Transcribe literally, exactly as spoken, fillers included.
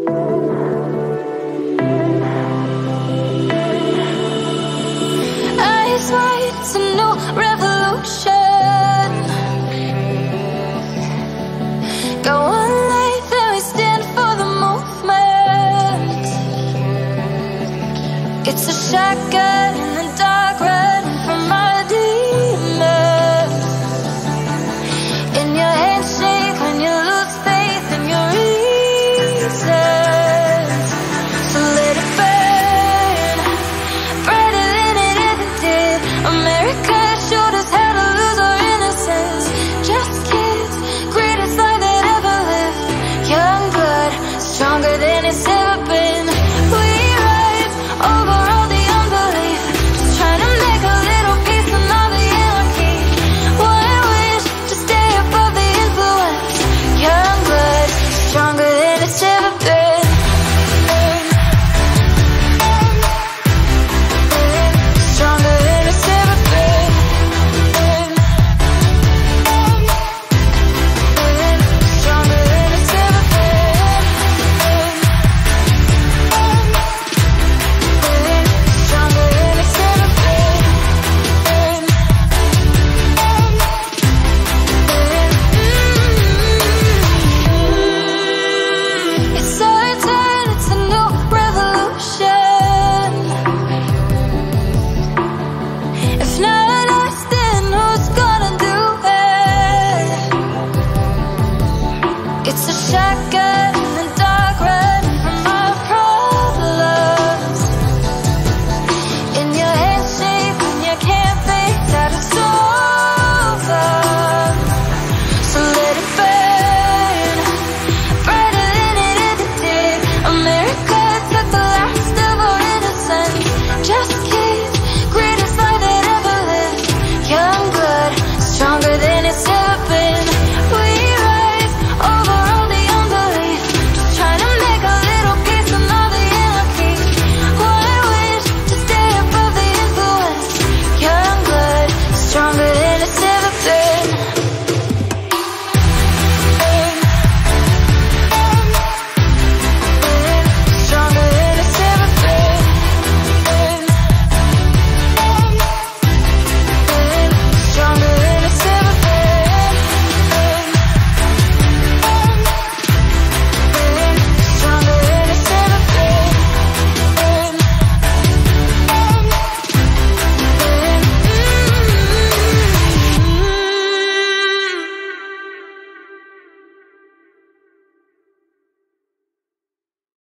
Eyes wide, it's a new revolution. Got one life and we stand for the movement. It's a shotgun in the dark, running from our demons. In your handshake when you lose faith in your reasons. So let it burn, brighter than it ever did. America showed us how to lose our innocence. Just kids, greatest life that ever lived. Young blood, stronger than it's ever been. We rise over all the unbelief, just trying to make a little peace in all the anarchy. One wish to stay above the influence. Young blood, stronger than it's ever been. Stronger than it's ever been. Stronger than it's ever been. Stronger than it's ever been. It's our turn, it's a new revolution. If not us, then who's gonna do it? It's a shotgun